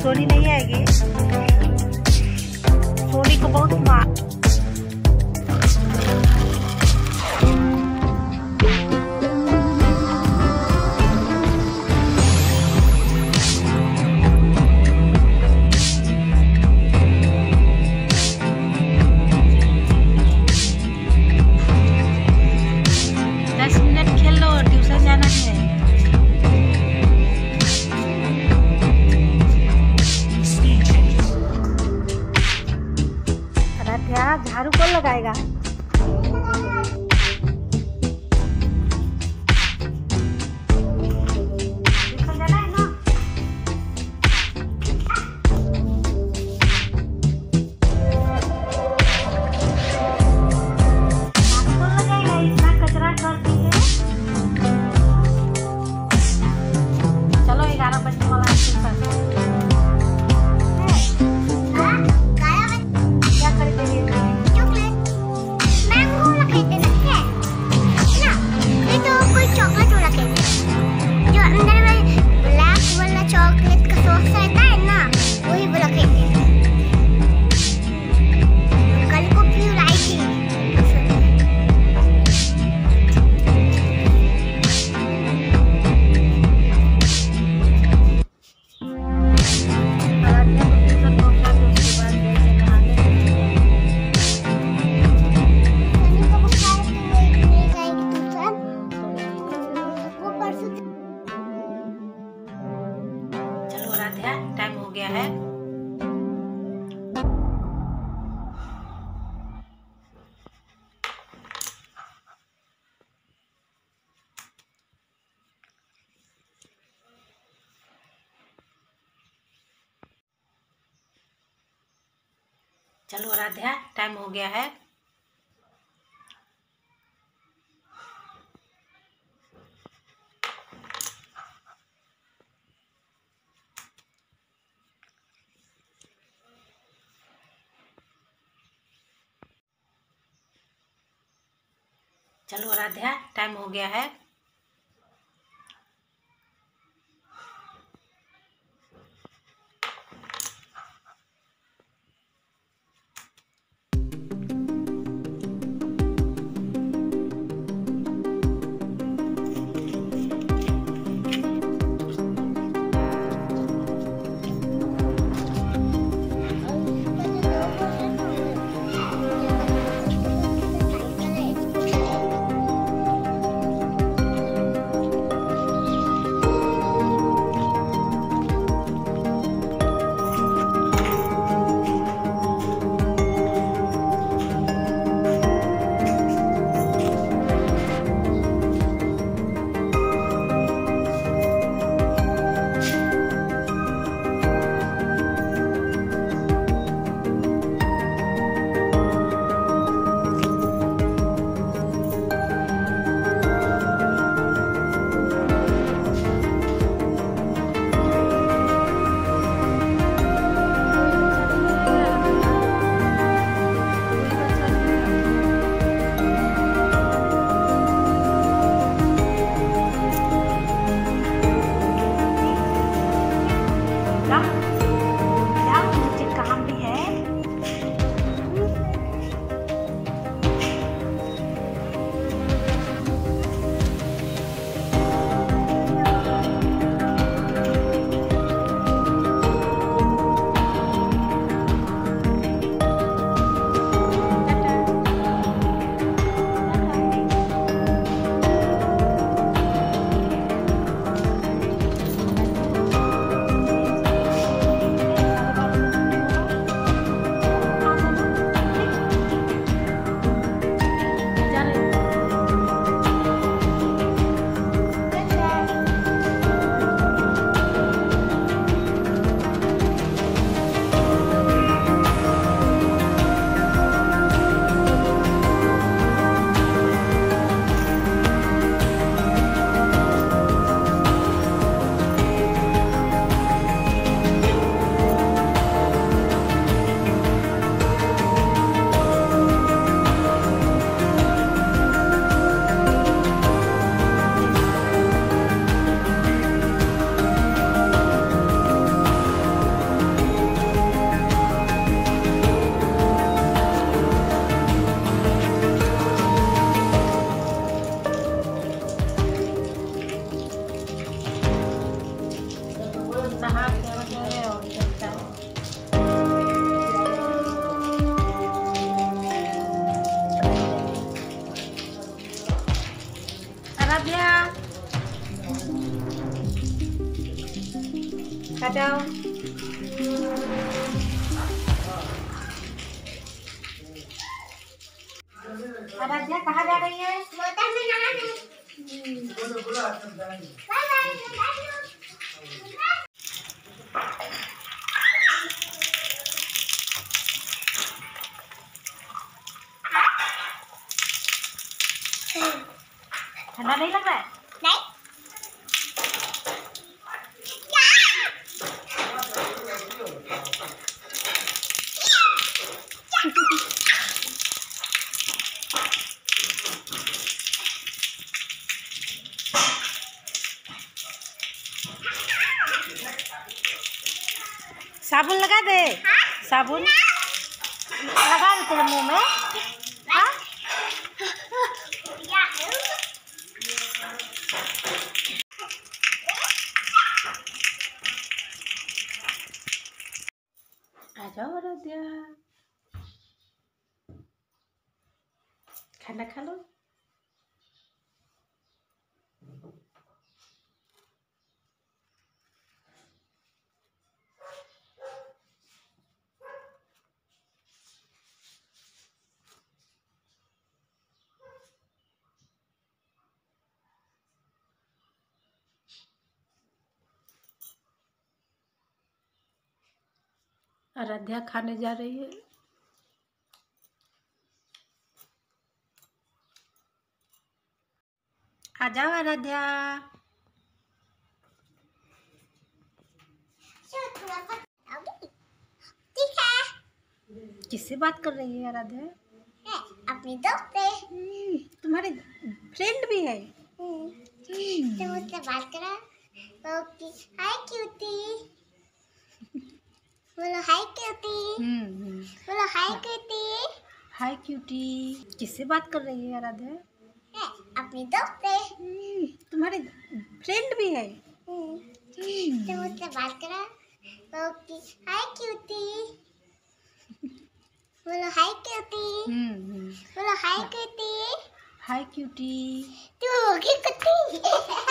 सोनी नहीं आएगी। सोनी को बहुत झाड़ू कौन लगाएगा? टाइम हो गया है। चलो आराध्या, टाइम हो गया है। चलो आराध्या, टाइम हो गया है। जाओ। आराध्या कहाँ जा रही है? मोटर में नहाने। Bye bye. ठंडा नहीं लग रहा है? नहीं। साबुन लगा दे। साबुन लगा देते हैं मुंह में। हाँ? आ जाओ आराध्या, खाना खा लो। आराध्या खाने जा रही है। आ जाओ आराध्या। किससे बात कर रही है आराध्या? अपनी दोस्त से। तुम्हारे फ्रेंड भी है? तो मुझसे बात करा। Hi cutie. बोलो हाय क्यूटी। बोलो हाय क्यूटी। हाय क्यूटी। किससे बात कर रही है आराध्या? अपनी दोस्त से। तुम्हारे फ्रेंड भी है? तो मुझसे बात करा। Hi cutie. बोलो हाय क्यूटी। बोलो हाय क्यूटी। हाय क्यूटी। तू होगी कुत्ती।